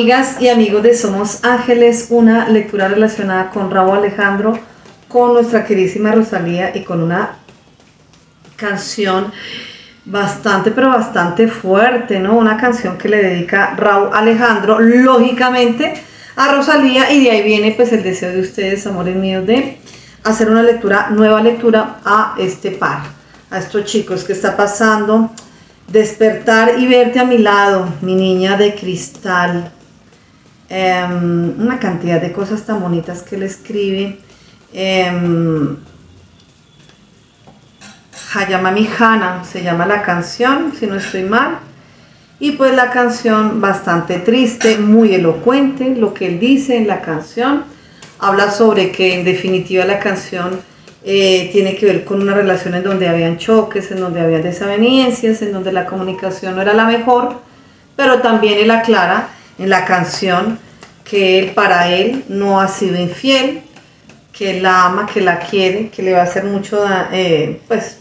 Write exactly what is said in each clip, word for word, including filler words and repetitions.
Amigas y amigos de Somos Ángeles, una lectura relacionada con Rauw Alejandro, con nuestra queridísima Rosalía y con una canción bastante, pero bastante fuerte, ¿no? Una canción que le dedica Rauw Alejandro, lógicamente, a Rosalía, y de ahí viene pues el deseo de ustedes, amores míos, de hacer una lectura, nueva lectura a este par, a estos chicos. ¿Qué está pasando? Despertar y verte a mi lado, mi niña de cristal. Eh, una cantidad de cosas tan bonitas que él escribe. Eh, Hayamami Hana se llama la canción, si no estoy mal. Y pues la canción bastante triste, muy elocuente, lo que él dice en la canción. Habla sobre que en definitiva la canción Eh, tiene que ver con una relación en donde habían choques, en donde había desavenencias, en donde la comunicación no era la mejor, pero también él aclara en la canción que él, para él no ha sido infiel, que él la ama, que la quiere, que le va a hacer mucho, eh, pues,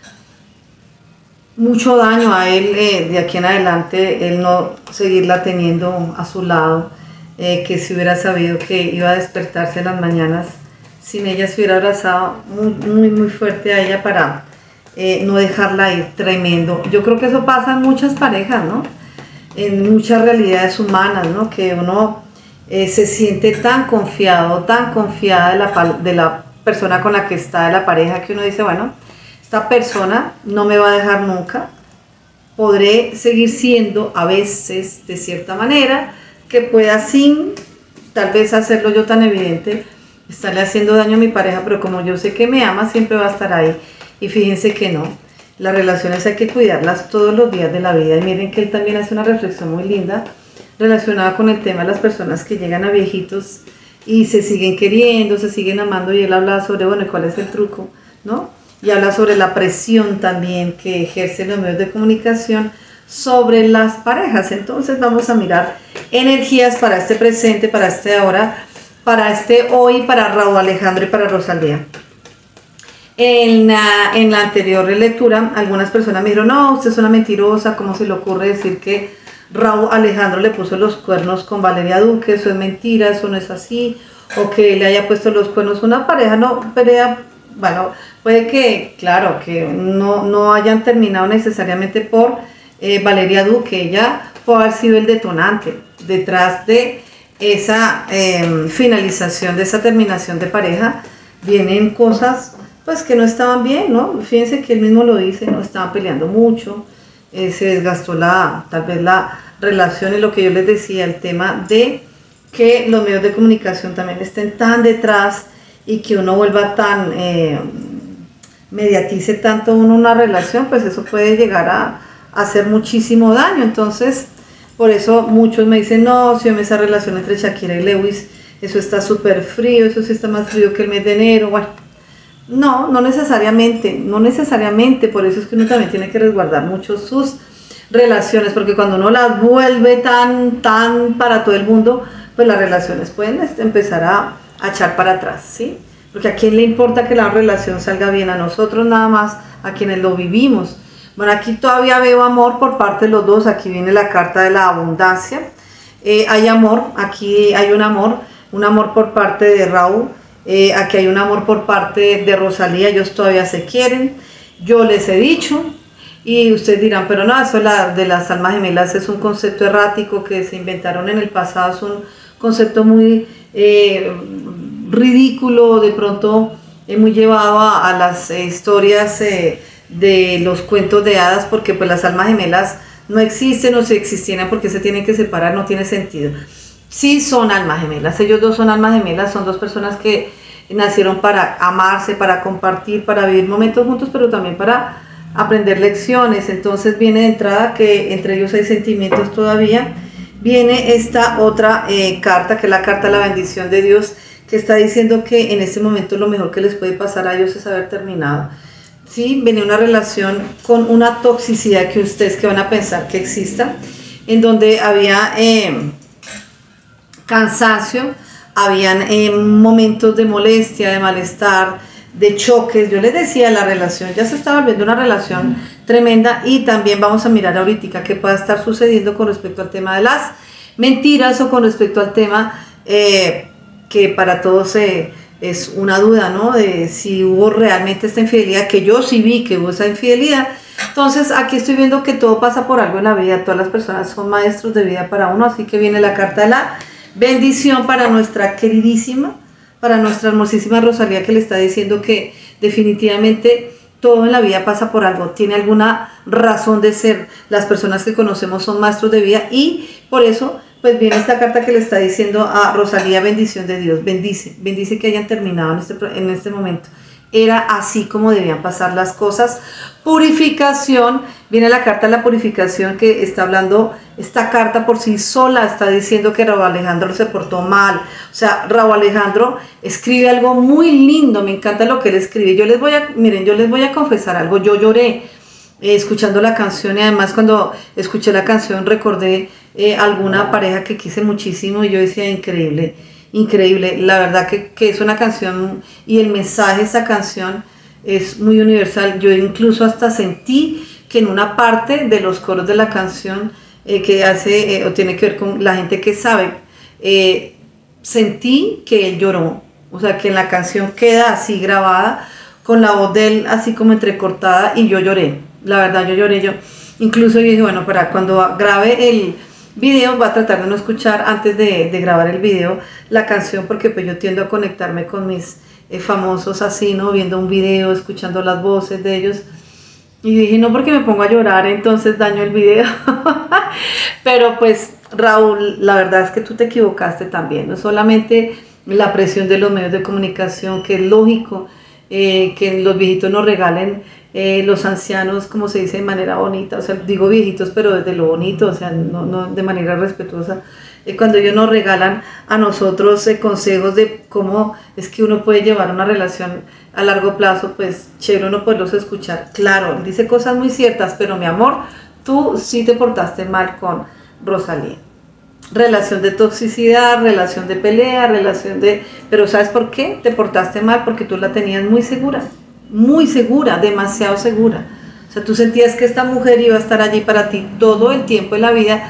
mucho daño a él eh, de aquí en adelante, él no seguirla teniendo a su lado, eh, que si hubiera sabido que iba a despertarse en las mañanas sin ella, se hubiera abrazado muy, muy, muy fuerte a ella para eh, no dejarla ir. Tremendo. Yo creo que eso pasa en muchas parejas, ¿no? En muchas realidades humanas, ¿no? Que uno eh, se siente tan confiado, tan confiada de la, de la persona con la que está, de la pareja, que uno dice, bueno, esta persona no me va a dejar nunca, podré seguir siendo a veces de cierta manera, que pueda sin tal vez hacerlo yo tan evidente, estarle haciendo daño a mi pareja, pero como yo sé que me ama, siempre va a estar ahí. Y fíjense que no, las relaciones hay que cuidarlas todos los días de la vida. Y miren que él también hace una reflexión muy linda relacionada con el tema de las personas que llegan a viejitos y se siguen queriendo, se siguen amando, y él habla sobre, bueno, ¿cuál es el truco? ¿No? Y habla sobre la presión también que ejercen los medios de comunicación sobre las parejas. Entonces vamos a mirar energías para este presente, para este ahora, para este hoy, para Rauw Alejandro y para Rosalía. En la, en la anterior lectura, algunas personas me dijeron, no, usted es una mentirosa, ¿cómo se le ocurre decir que Rauw Alejandro le puso los cuernos con Valeria Duque? Eso es mentira, eso no es así, o que le haya puesto los cuernos a una pareja. No, pelea, bueno, puede que, claro, que no, no hayan terminado necesariamente por eh, Valeria Duque. Ella puede haber sido el detonante detrás de esa eh, finalización, de esa terminación de pareja. Vienen cosas pues que no estaban bien, ¿no? Fíjense que él mismo lo dice, no estaban peleando mucho, eh, se desgastó la, tal vez la relación, y lo que yo les decía, el tema de que los medios de comunicación también estén tan detrás y que uno vuelva tan, eh, mediatice tanto uno una relación, pues eso puede llegar a, a hacer muchísimo daño. Entonces, por eso muchos me dicen, no, si esa relación entre Shakira y Lewis, eso está súper frío, eso sí está más frío que el mes de enero. Bueno, no, no necesariamente, no necesariamente, por eso es que uno también tiene que resguardar mucho sus relaciones, porque cuando uno las vuelve tan, tan para todo el mundo, pues las relaciones pueden empezar a, a echar para atrás, ¿sí? Porque a quién le importa que la relación salga bien, a nosotros nada más, a quienes lo vivimos. Bueno, aquí todavía veo amor por parte de los dos. Aquí viene la carta de la abundancia. Eh, hay amor, aquí hay un amor, un amor por parte de Rauw. Eh, aquí hay un amor por parte de Rosalía. Ellos todavía se quieren. Yo les he dicho, y ustedes dirán, pero no, eso la, de las almas gemelas es un concepto errático que se inventaron en el pasado. Es un concepto muy eh, ridículo, de pronto eh, muy llevado a, a las eh, historias eh, de los cuentos de hadas, porque pues las almas gemelas no existen, o si existieran, porque se tienen que separar, no tiene sentido. Sí son almas gemelas, ellos dos son almas gemelas, son dos personas que nacieron para amarse, para compartir, para vivir momentos juntos, pero también para aprender lecciones. Entonces viene de entrada que entre ellos hay sentimientos todavía. Viene esta otra eh, carta, que es la carta de la bendición de Dios, que está diciendo que en este momento lo mejor que les puede pasar a ellos es haber terminado. Sí, venía una relación con una toxicidad que ustedes que van a pensar que exista, en donde había eh, cansancio, habían eh, momentos de molestia, de malestar, de choques. Yo les decía, la relación ya se está volviendo una relación tremenda, y también vamos a mirar ahorita qué pueda estar sucediendo con respecto al tema de las mentiras o con respecto al tema eh, que para todos eh, es una duda, ¿no? De si hubo realmente esta infidelidad, que yo sí vi que hubo esa infidelidad. Entonces aquí estoy viendo que todo pasa por algo en la vida, todas las personas son maestros de vida para uno, así que viene la carta de la bendición para nuestra queridísima, para nuestra hermosísima Rosalía, que le está diciendo que definitivamente todo en la vida pasa por algo, tiene alguna razón de ser. Las personas que conocemos son maestros de vida y por eso pues viene esta carta que le está diciendo a Rosalía, bendición de Dios, bendice, bendice que hayan terminado en este, en este momento. Era así como debían pasar las cosas. Purificación, viene la carta de la purificación que está hablando, esta carta por sí sola está diciendo que Raúl Alejandro se portó mal. O sea, Raúl Alejandro escribe algo muy lindo, me encanta lo que él escribe. Yo les voy a, miren, yo les voy a confesar algo, yo lloré eh, escuchando la canción y además cuando escuché la canción recordé eh, alguna pareja que quise muchísimo y yo decía increíble. Increíble, la verdad que, que es una canción y el mensaje de esta canción es muy universal. Yo incluso hasta sentí que en una parte de los coros de la canción eh, que hace eh, o tiene que ver con la gente que sabe, eh, sentí que él lloró, o sea que en la canción queda así grabada con la voz de él así como entrecortada y yo lloré, la verdad yo lloré, yo incluso dije bueno, para cuando grabe el video, va a tratar de no escuchar antes de, de grabar el video la canción porque pues yo tiendo a conectarme con mis eh, famosos así, ¿no? Viendo un video, escuchando las voces de ellos y dije no porque me pongo a llorar entonces daño el video pero pues Raúl, la verdad es que tú te equivocaste también, no solamente la presión de los medios de comunicación, que es lógico eh, que los viejitos nos regalen Eh, los ancianos, como se dice de manera bonita, o sea, digo viejitos, pero desde lo bonito, o sea, no, no de manera respetuosa, eh, cuando ellos nos regalan a nosotros eh, consejos de cómo es que uno puede llevar una relación a largo plazo, pues chévere uno poderlos escuchar. Claro, dice cosas muy ciertas, pero mi amor, tú sí te portaste mal con Rosalía. Relación de toxicidad, relación de pelea, relación de... Pero ¿sabes por qué? Te portaste mal porque tú la tenías muy segura. Muy segura, demasiado segura. O sea, tú sentías que esta mujer iba a estar allí para ti todo el tiempo de la vida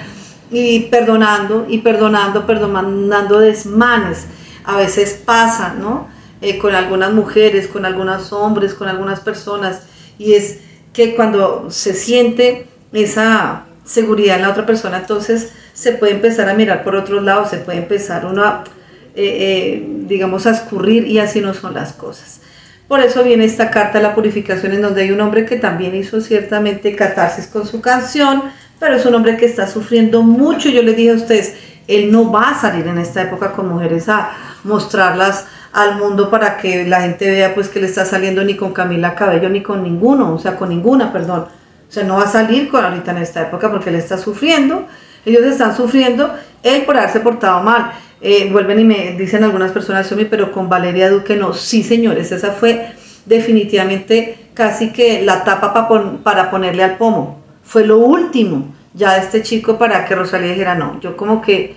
y perdonando y perdonando, perdonando desmanes. A veces pasa, ¿no? Eh, con algunas mujeres, con algunos hombres, con algunas personas y es que cuando se siente esa seguridad en la otra persona, entonces se puede empezar a mirar por otros lados, se puede empezar uno a, eh, eh, digamos, a escurrir y así no son las cosas. Por eso viene esta carta de la purificación en donde hay un hombre que también hizo ciertamente catarsis con su canción, pero es un hombre que está sufriendo mucho. Yo les dije a ustedes, él no va a salir en esta época con mujeres a mostrarlas al mundo para que la gente vea pues que le está saliendo ni con Camila Cabello ni con ninguno, o sea, con ninguna, perdón. O sea, no va a salir con ahorita en esta época porque él está sufriendo, ellos están sufriendo, él por haberse portado mal. Eh, vuelven y me dicen algunas personas, pero con Valeria Duque no. Sí, señores, esa fue definitivamente casi que la tapa pa pon, para ponerle al pomo. Fue lo último ya de este chico para que Rosalía dijera, no, yo como que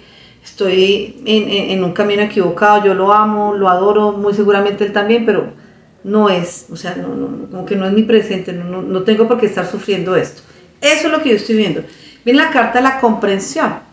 estoy en, en, en un camino equivocado, yo lo amo, lo adoro, muy seguramente él también, pero no es, o sea, no, no, como que no es mi presente, no, no, no tengo por qué estar sufriendo esto. Eso es lo que yo estoy viendo. Viene la carta de la comprensión.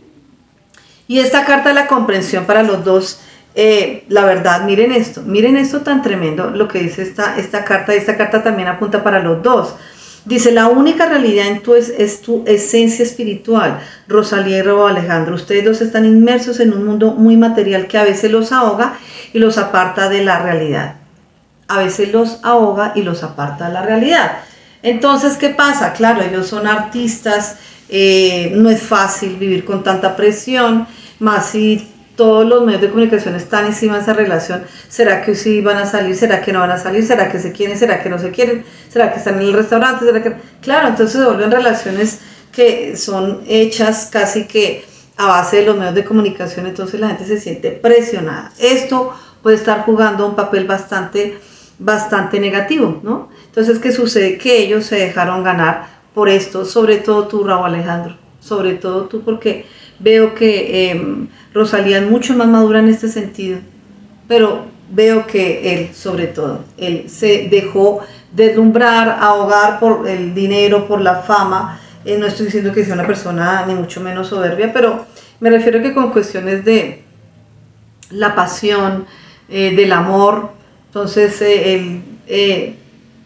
Y esta carta de la comprensión para los dos, eh, la verdad, miren esto, miren esto tan tremendo, lo que dice esta, esta carta, esta carta también apunta para los dos. Dice, la única realidad en tu es, es tu esencia espiritual, Rosalía y Raúl Alejandro. Ustedes dos están inmersos en un mundo muy material que a veces los ahoga y los aparta de la realidad. A veces los ahoga y los aparta de la realidad. Entonces, ¿qué pasa? Claro, ellos son artistas, eh, no es fácil vivir con tanta presión, más si todos los medios de comunicación están encima de esa relación. ¿Será que sí van a salir? ¿Será que no van a salir? ¿Será que se quieren? ¿Será que no se quieren? ¿Será que están en el restaurante? ¿Será que...? Claro, entonces se vuelven relaciones que son hechas casi que a base de los medios de comunicación, entonces la gente se siente presionada. Esto puede estar jugando un papel bastante, bastante negativo, ¿no? Entonces, ¿qué sucede? Que ellos se dejaron ganar por esto, sobre todo tú, Raúl Alejandro, sobre todo tú, porque veo que eh, Rosalía es mucho más madura en este sentido, pero veo que él, sobre todo, él se dejó deslumbrar, ahogar por el dinero, por la fama. Eh, no estoy diciendo que sea una persona ni mucho menos soberbia, pero Me refiero a que con cuestiones de la pasión, eh, del amor, entonces eh, él eh,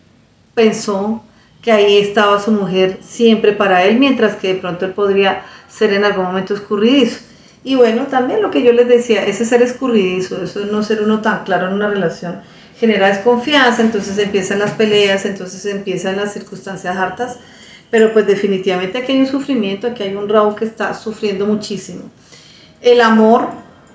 pensó que ahí estaba su mujer siempre para él, mientras que de pronto él podría ser en algún momento escurridizo. Y bueno, también lo que yo les decía, ese ser escurridizo, eso es no ser uno tan claro en una relación, genera desconfianza, entonces empiezan las peleas, entonces empiezan las circunstancias hartas, pero pues definitivamente aquí hay un sufrimiento, aquí hay un Raúl que está sufriendo muchísimo. El amor,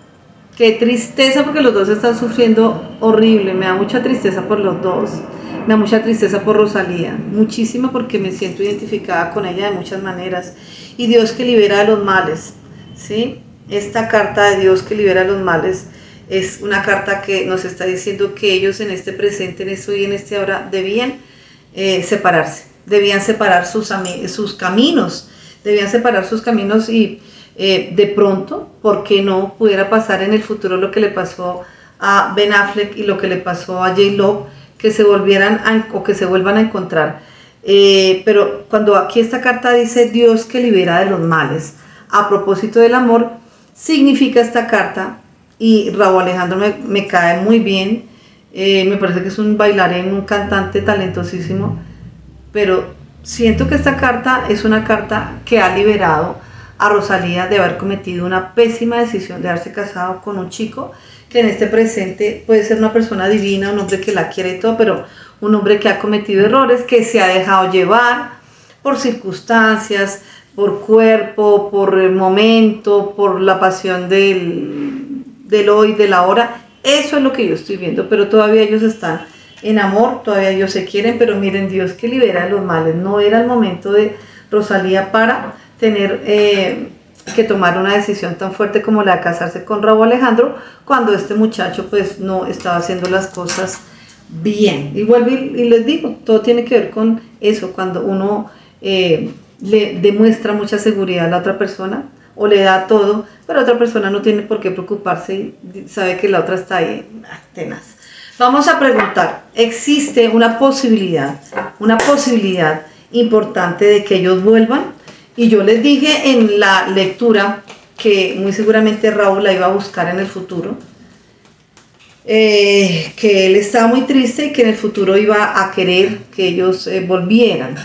qué tristeza porque los dos están sufriendo horrible, me da mucha tristeza por los dos, me da mucha tristeza por Rosalía, muchísima porque me siento identificada con ella de muchas maneras, y Dios que libera de los males, ¿sí? Esta carta de Dios que libera de los males es una carta que nos está diciendo que ellos en este presente, en esto y en este ahora, debían eh, separarse, debían separar sus, sus caminos, debían separar sus caminos y eh, de pronto, ¿por qué no pudiera pasar en el futuro lo que le pasó a Ben Affleck y lo que le pasó a J-Lo, que se volvieran a, o que se vuelvan a encontrar? Eh, pero cuando aquí esta carta dice Dios que libera de los males, a propósito del amor, significa esta carta, y Rauw Alejandro me, me cae muy bien, eh, me parece que es un bailarín, un cantante talentosísimo, pero siento que esta carta es una carta que ha liberado a Rosalía de haber cometido una pésima decisión de haberse casado con un chico que en este presente puede ser una persona divina, un hombre que la quiere y todo, pero un hombre que ha cometido errores, que se ha dejado llevar por circunstancias, por cuerpo, por el momento, por la pasión del, del hoy, del ahora. Eso es lo que yo estoy viendo, pero todavía ellos están en amor, todavía ellos se quieren, pero miren, Dios que libera de los males. No era el momento de Rosalía para tener eh, que tomar una decisión tan fuerte como la de casarse con Rauw Alejandro, cuando este muchacho pues no estaba haciendo las cosas bien. Y vuelvo y, y les digo, todo tiene que ver con eso, cuando uno eh, le demuestra mucha seguridad a la otra persona o le da todo, pero la otra persona no tiene por qué preocuparse y sabe que la otra está ahí tenaz. Vamos a preguntar, ¿existe una posibilidad, una posibilidad importante de que ellos vuelvan? Y yo les dije en la lectura que muy seguramente Raúl la iba a buscar en el futuro, eh, que él estaba muy triste y que en el futuro iba a querer que ellos eh, volvieran.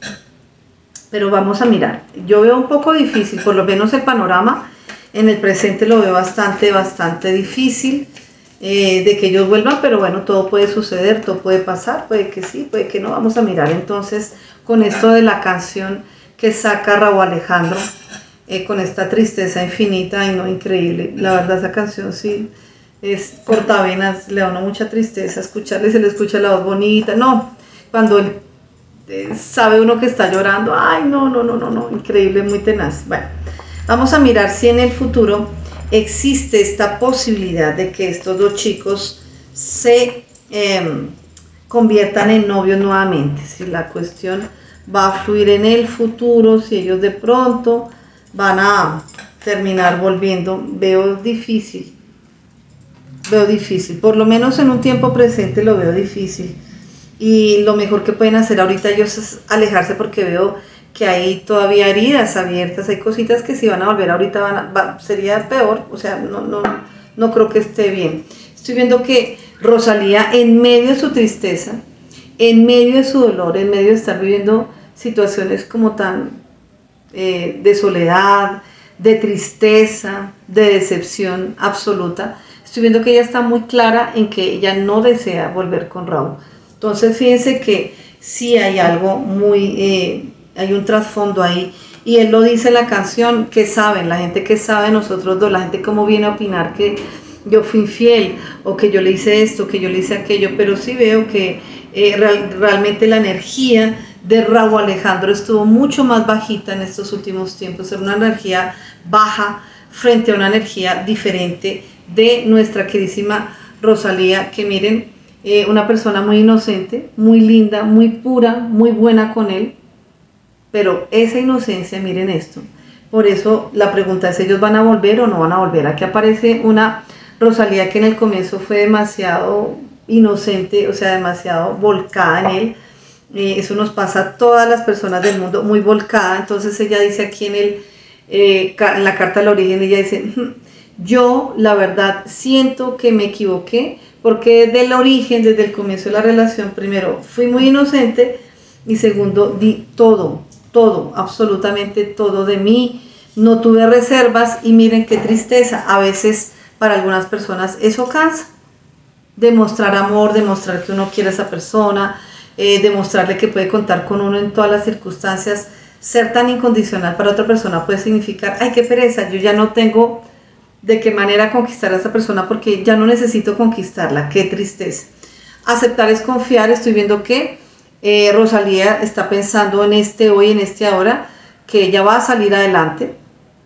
Pero vamos a mirar, yo veo un poco difícil, por lo menos el panorama en el presente lo veo bastante, bastante difícil eh, de que ellos vuelvan, pero bueno, todo puede suceder, todo puede pasar, puede que sí, puede que no. Vamos a mirar entonces con esto de la canción que saca Rauw Alejandro, eh, con esta tristeza infinita y no increíble. La verdad esa canción sí es cortavenas, le da uno mucha tristeza escucharle, se le escucha la voz bonita, no, cuando él eh, sabe uno que está llorando, ay no, no, no, no, no, increíble, muy tenaz. Bueno, vamos a mirar si en el futuro existe esta posibilidad de que estos dos chicos se eh, conviertan en novios nuevamente, si la cuestión va a fluir en el futuro, si ellos de pronto van a terminar volviendo. Veo difícil, veo difícil, por lo menos en un tiempo presente lo veo difícil, y lo mejor que pueden hacer ahorita ellos es alejarse, porque veo que hay todavía heridas abiertas, hay cositas que si van a volver ahorita van a, va, sería peor, o sea, no, no, no creo que esté bien. Estoy viendo que Rosalía, en medio de su tristeza, en medio de su dolor, en medio de estar viviendo situaciones como tan eh, de soledad, de tristeza, de decepción absoluta, estoy viendo que ella está muy clara en que ella no desea volver con Raúl. Entonces fíjense que sí hay algo muy, eh, hay un trasfondo ahí, y él lo dice en la canción, que saben, la gente que sabe nosotros dos, la gente como viene a opinar que yo fui infiel, o que yo le hice esto, que yo le hice aquello, pero sí veo que eh, real, realmente la energía de Rauw Alejandro estuvo mucho más bajita en estos últimos tiempos, era una energía baja frente a una energía diferente de nuestra queridísima Rosalía, que miren, eh, una persona muy inocente, muy linda, muy pura, muy buena con él, pero esa inocencia, miren esto, por eso la pregunta es, ¿ellos van a volver o no van a volver? Aquí aparece una Rosalía que en el comienzo fue demasiado inocente, o sea, demasiado volcada en él. Eh, eso nos pasa a todas las personas del mundo, muy volcada. Entonces ella dice aquí en el, eh, en la carta del origen ella dice, yo la verdad siento que me equivoqué, porque desde el origen, desde el comienzo de la relación, primero fui muy inocente y segundo di todo, todo, absolutamente todo de mí, no tuve reservas y miren qué tristeza, a veces para algunas personas eso cansa, demostrar amor, demostrar que uno quiere a esa persona, eh, demostrarle que puede contar con uno en todas las circunstancias, ser tan incondicional para otra persona puede significar, ay qué pereza, yo ya no tengo de qué manera conquistar a esa persona porque ya no necesito conquistarla, qué tristeza. Aceptar es confiar, estoy viendo que eh, Rosalía está pensando en este hoy, en este ahora, que ella va a salir adelante,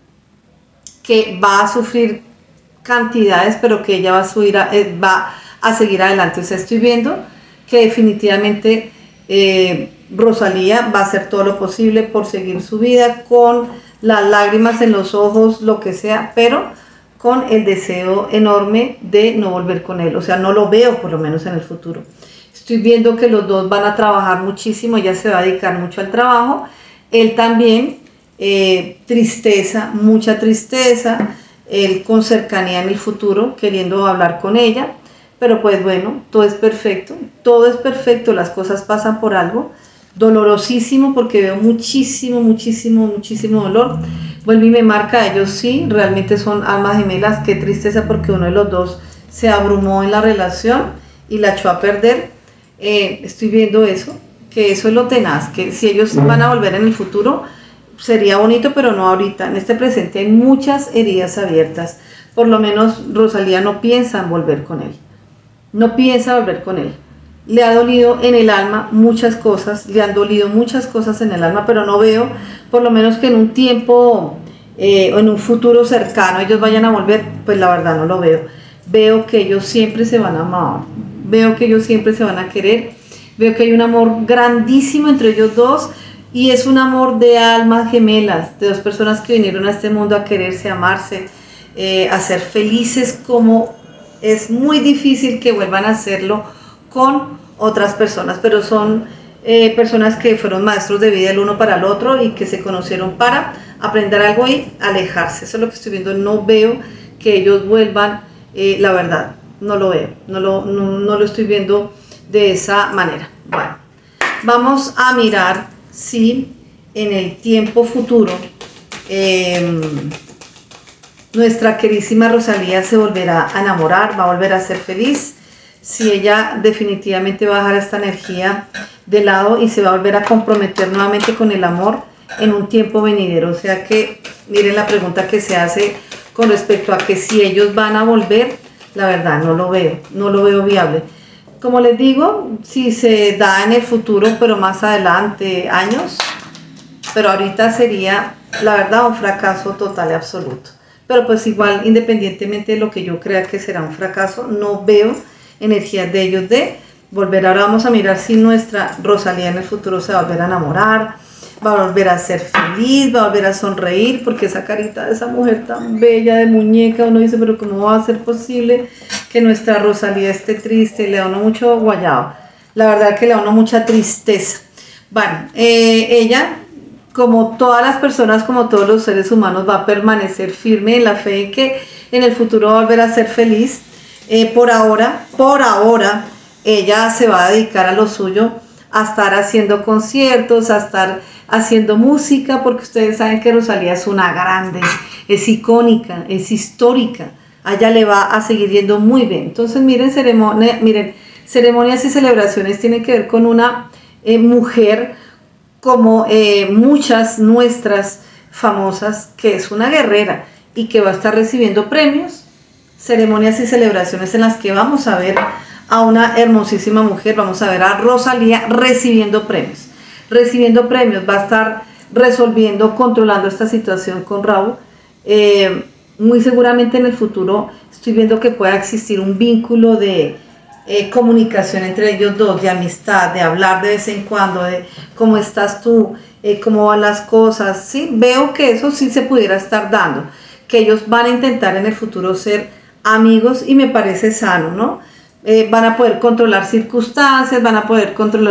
que va a sufrir cantidades, pero que ella va a, subir a, eh, va a seguir adelante. O sea, estoy viendo que definitivamente eh, Rosalía va a hacer todo lo posible por seguir su vida con las lágrimas en los ojos, lo que sea, pero con el deseo enorme de no volver con él. O sea, no lo veo por lo menos en el futuro. Estoy viendo que los dos van a trabajar muchísimo, ella se va a dedicar mucho al trabajo, él también, eh, tristeza, mucha tristeza, él con cercanía en el futuro, queriendo hablar con ella, pero pues bueno, todo es perfecto, todo es perfecto, las cosas pasan por algo, dolorosísimo porque veo muchísimo, muchísimo, muchísimo dolor, vuelve y me marca, ellos sí, realmente son almas gemelas, qué tristeza porque uno de los dos se abrumó en la relación y la echó a perder, eh, estoy viendo eso, que eso es lo tenaz, que si ellos van a volver en el futuro, sería bonito, pero no ahorita. En este presente hay muchas heridas abiertas. Por lo menos Rosalía no piensa en volver con él. No piensa volver con él. Le ha dolido en el alma muchas cosas, le han dolido muchas cosas en el alma, pero no veo, por lo menos que en un tiempo eh, o en un futuro cercano ellos vayan a volver, pues la verdad no lo veo. Veo que ellos siempre se van a amar, veo que ellos siempre se van a querer, veo que hay un amor grandísimo entre ellos dos, y es un amor de almas gemelas, de dos personas que vinieron a este mundo a quererse, a amarse, eh, a ser felices, como es muy difícil que vuelvan a hacerlo con otras personas, pero son eh, personas que fueron maestros de vida el uno para el otro y que se conocieron para aprender algo y alejarse. Eso es lo que estoy viendo, no veo que ellos vuelvan, eh, la verdad, no lo veo, no lo, no, no lo estoy viendo de esa manera. Bueno, vamos a mirar si en el tiempo futuro eh, nuestra queridísima Rosalía se volverá a enamorar, va a volver a ser feliz, si ella definitivamente va a dejar esta energía de lado y se va a volver a comprometer nuevamente con el amor en un tiempo venidero. O sea que miren la pregunta que se hace con respecto a que si ellos van a volver, la verdad no lo veo, no lo veo viable. Como les digo, si se da en el futuro, pero más adelante, años, pero ahorita sería, la verdad, un fracaso total y absoluto. Pero pues igual, independientemente de lo que yo crea que será un fracaso, no veo energías de ellos de volver. Ahora vamos a mirar si nuestra Rosalía en el futuro se va a volver a enamorar, va a volver a ser feliz, va a volver a sonreír, porque esa carita de esa mujer tan bella de muñeca, uno dice, pero ¿cómo va a ser posible que nuestra Rosalía esté triste? Le da uno mucho guayabo, la verdad que le da uno mucha tristeza. Bueno, eh, ella, como todas las personas, como todos los seres humanos, va a permanecer firme en la fe en que en el futuro va a volver a ser feliz. Eh, por ahora, por ahora, ella se va a dedicar a lo suyo, a estar haciendo conciertos, a estar haciendo música, porque ustedes saben que Rosalía es una grande, es icónica, es histórica, a ella le va a seguir yendo muy bien. Entonces miren, ceremonia, miren ceremonias y celebraciones tienen que ver con una eh, mujer como eh, muchas nuestras famosas, que es una guerrera y que va a estar recibiendo premios, ceremonias y celebraciones en las que vamos a ver a una hermosísima mujer, vamos a ver a Rosalía recibiendo premios, recibiendo premios, va a estar resolviendo, controlando esta situación con Raúl. Eh, muy seguramente en el futuro estoy viendo que pueda existir un vínculo de eh, comunicación entre ellos dos, de amistad, de hablar de vez en cuando, de cómo estás tú, eh, cómo van las cosas, ¿sí? Veo que eso sí se pudiera estar dando, que ellos van a intentar en el futuro ser amigos y me parece sano, ¿no? Eh, van a poder controlar circunstancias, van a poder controlar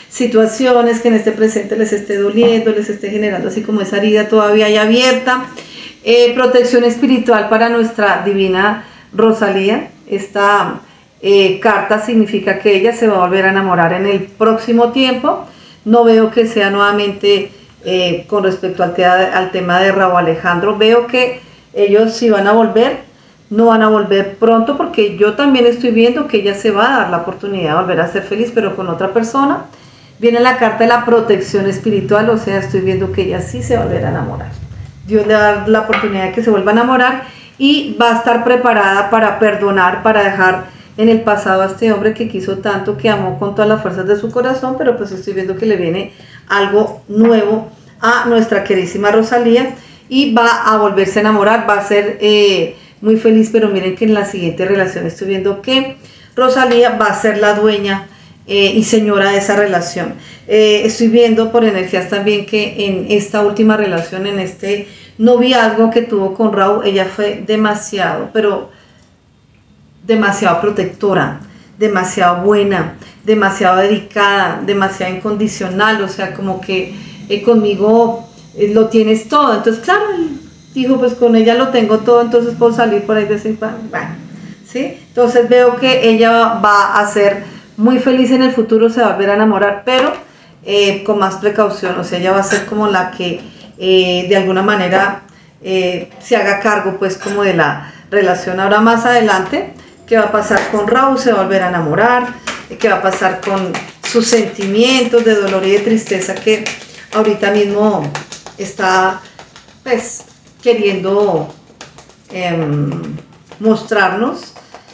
situaciones que en este presente les esté doliendo, les esté generando así como esa herida todavía ahí abierta. Eh, protección espiritual para nuestra divina Rosalía. Esta eh, carta significa que ella se va a volver a enamorar en el próximo tiempo. No veo que sea nuevamente eh, con respecto al, te al tema de Rauw Alejandro. Veo que ellos sí van a volver, no van a volver pronto, porque yo también estoy viendo que ella se va a dar la oportunidad de volver a ser feliz, pero con otra persona. Viene la carta de la protección espiritual, o sea, estoy viendo que ella sí se va a volver a enamorar. Dios le va a dar la oportunidad de que se vuelva a enamorar y va a estar preparada para perdonar, para dejar en el pasado a este hombre que quiso tanto, que amó con todas las fuerzas de su corazón, pero pues estoy viendo que le viene algo nuevo a nuestra queridísima Rosalía y va a volverse a enamorar, va a ser eh, muy feliz, pero miren que en la siguiente relación estoy viendo que Rosalía va a ser la dueña Eh, y señora de esa relación. Eh, estoy viendo por energías también que en esta última relación, en este noviazgo que tuvo con Rauw, ella fue demasiado, pero demasiado protectora, demasiado buena, demasiado dedicada, demasiado incondicional, o sea, como que eh, conmigo eh, lo tienes todo. Entonces, claro, dijo, pues con ella lo tengo todo, entonces puedo salir por ahí de vez en cuando. Bueno, ¿sí? Entonces veo que ella va a ser muy feliz en el futuro, se va a volver a enamorar, pero eh, con más precaución. O sea, ella va a ser como la que eh, de alguna manera eh, se haga cargo pues como de la relación. Ahora más adelante, ¿qué va a pasar con Rauw? Se va a volver a enamorar. ¿Qué va a pasar con sus sentimientos de dolor y de tristeza que ahorita mismo está pues queriendo eh, mostrarnos?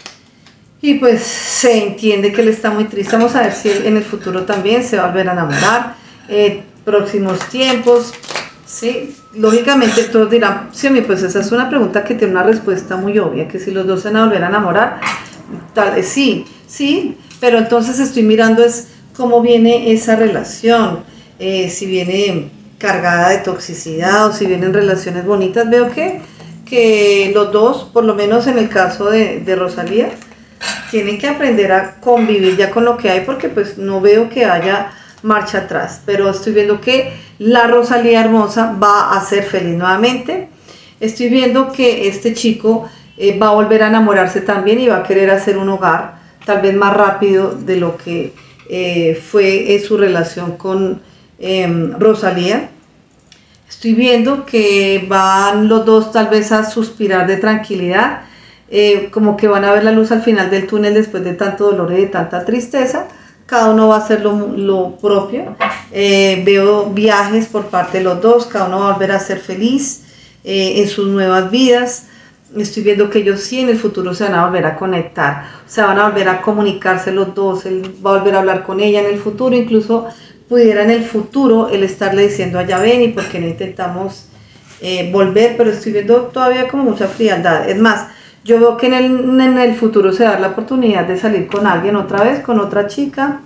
Y pues se entiende que él está muy triste. Vamos a ver si él en el futuro también se va a volver a enamorar. Eh, próximos tiempos, ¿sí? Lógicamente todos dirán, sí, pues esa es una pregunta que tiene una respuesta muy obvia, que si los dos se van a volver a enamorar, tal vez sí, sí, pero entonces estoy mirando es cómo viene esa relación, eh, si viene cargada de toxicidad o si vienen relaciones bonitas. Veo que, que los dos, por lo menos en el caso de, de Rosalía, tienen que aprender a convivir ya con lo que hay, porque pues no veo que haya marcha atrás, pero estoy viendo que la Rosalía hermosa va a ser feliz nuevamente. Estoy viendo que este chico eh, va a volver a enamorarse también y va a querer hacer un hogar, tal vez más rápido de lo que eh, fue eh, su relación con eh, Rosalía. Estoy viendo que van los dos tal vez a suspirar de tranquilidad, Eh, como que van a ver la luz al final del túnel después de tanto dolor y de tanta tristeza. Cada uno va a hacer lo, lo propio. Eh, veo viajes por parte de los dos, cada uno va a volver a ser feliz eh, en sus nuevas vidas. Estoy viendo que ellos sí en el futuro se van a volver a conectar, se van a volver a comunicarse los dos. Él va a volver a hablar con ella en el futuro, incluso pudiera en el futuro él estarle diciendo a ella, ven, y por qué no intentamos eh, volver, pero estoy viendo todavía como mucha frialdad. Es más, yo veo que en el, en el futuro se va a dar la oportunidad de salir con alguien otra vez, con otra chica.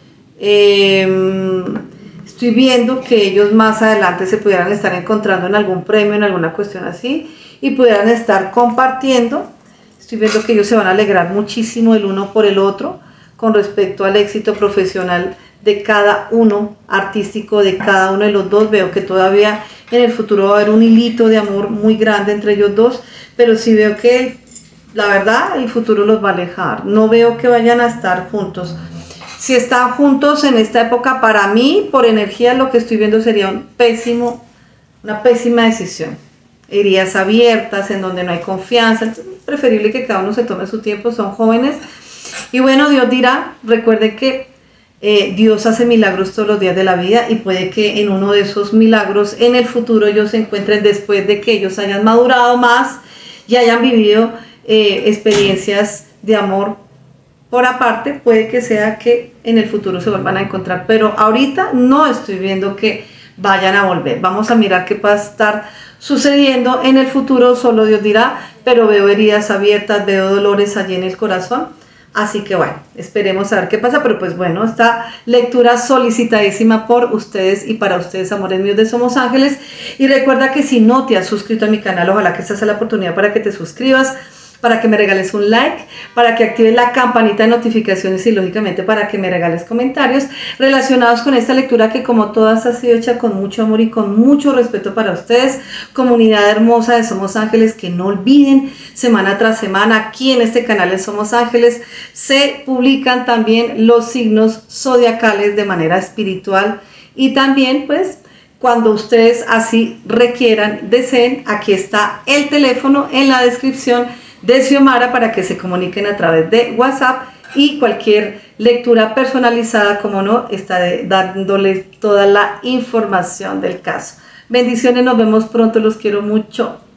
Eh, estoy viendo que ellos más adelante se pudieran estar encontrando en algún premio, en alguna cuestión así, y pudieran estar compartiendo. Estoy viendo que ellos se van a alegrar muchísimo el uno por el otro con respecto al éxito profesional de cada uno, artístico de cada uno de los dos. Veo que todavía en el futuro va a haber un hilito de amor muy grande entre ellos dos, pero sí veo que la verdad el futuro los va a alejar. No veo que vayan a estar juntos. Si están juntos en esta época, para mí, por energía, lo que estoy viendo sería un pésimo, una pésima decisión. Heridas abiertas, en donde no hay confianza. Entonces, es preferible que cada uno se tome su tiempo, son jóvenes. Y bueno, Dios dirá, recuerden que eh, Dios hace milagros todos los días de la vida, y puede que en uno de esos milagros en el futuro ellos se encuentren después de que ellos hayan madurado más y hayan vivido Eh, experiencias de amor por aparte. Puede que sea que en el futuro se vuelvan a encontrar, pero ahorita no estoy viendo que vayan a volver. Vamos a mirar qué va a estar sucediendo en el futuro, solo Dios dirá, pero veo heridas abiertas, veo dolores allí en el corazón, así que bueno, esperemos a ver qué pasa. Pero pues bueno, esta lectura solicitadísima por ustedes y para ustedes, amores míos de Somos Ángeles. Y recuerda que si no te has suscrito a mi canal, ojalá que esta sea la oportunidad para que te suscribas. para que me regales un like, para que actives la campanita de notificaciones y lógicamente para que me regales comentarios relacionados con esta lectura que como todas ha sido hecha con mucho amor y con mucho respeto para ustedes, comunidad hermosa de Somos Ángeles, que no olviden semana tras semana aquí en este canal de Somos Ángeles se publican también los signos zodiacales de manera espiritual y también pues cuando ustedes así requieran, deseen, aquí está el teléfono en la descripción de Xiomara para que se comuniquen a través de WhatsApp y cualquier lectura personalizada, como no, estaré dándoles toda la información del caso. Bendiciones, nos vemos pronto, los quiero mucho.